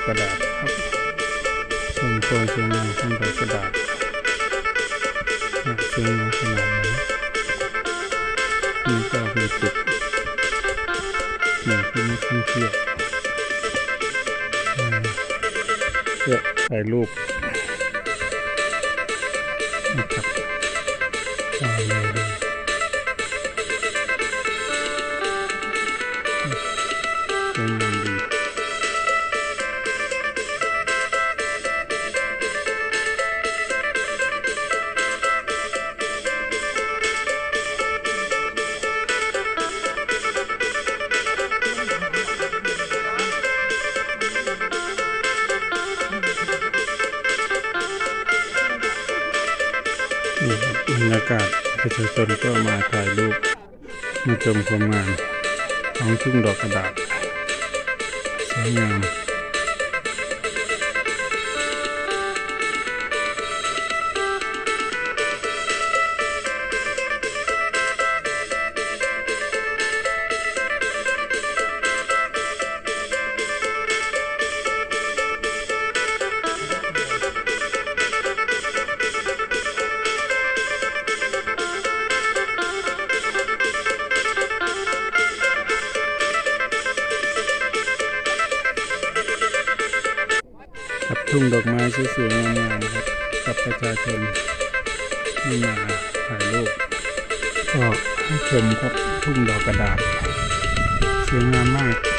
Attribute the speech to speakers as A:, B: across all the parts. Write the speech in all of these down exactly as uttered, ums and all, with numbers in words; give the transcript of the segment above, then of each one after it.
A: กระดาษครับชมความสวยงามของดอกกระดาษสวยงามขนาดนี้นี่ก็เป็นจุดหนึ่งที่นักท่องเที่ยวเพื่อถ่ายรูปนะครับตามมาดูสวยงามดีนี่ครับบรรยากาศประชาชนก็มาถ่ายรูปมาชมความงามของทุ่งดอกกระดาษสวยงามครับทุ่งดอกไม้สวยๆงามๆครับกับประชาชนที่มาถ่ายรูปก็ให้ชมครับทุ่งดอกกระดาษสวยงามมาก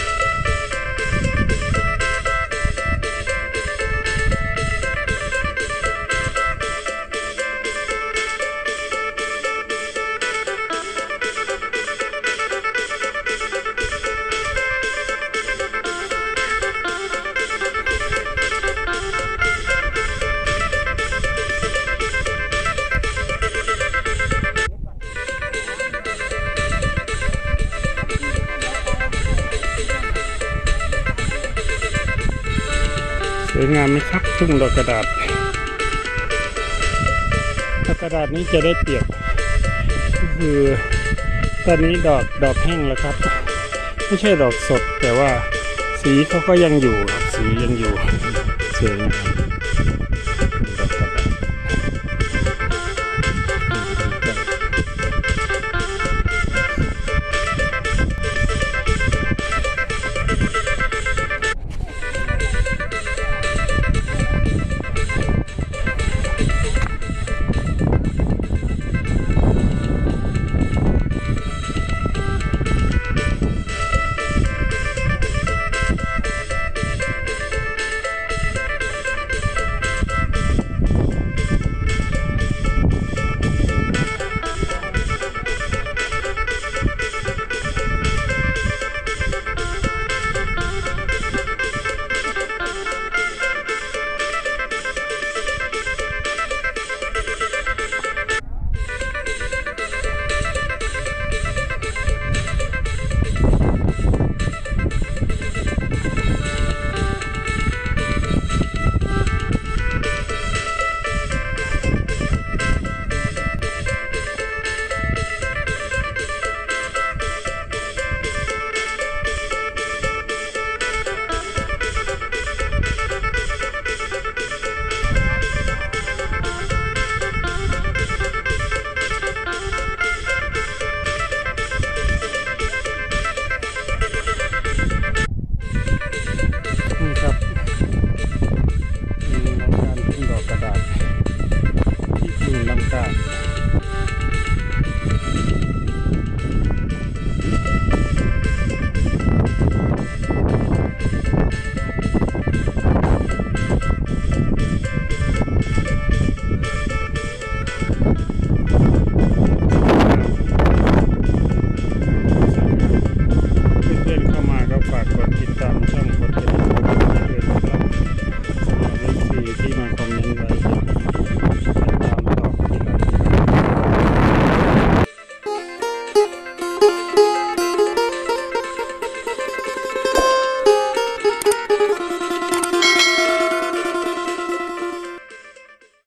A: สวยงามไหมครับทุ่งดอกกระดาษดอกกระดาษนี้จะได้เปรียบก็คือตอนนี้ดอกดอกแห้งแล้วครับไม่ใช่ดอกสดแต่ว่าสีเขาก็ยังอยู่ครับสียังอยู่สวยงาม